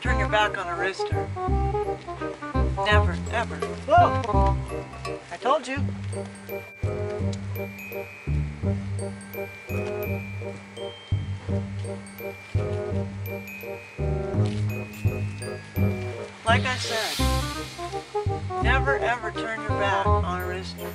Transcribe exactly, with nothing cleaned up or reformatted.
turn your back on a rooster. Never, ever. Whoa! I told you. Like I said, never ever turn your back on a rooster.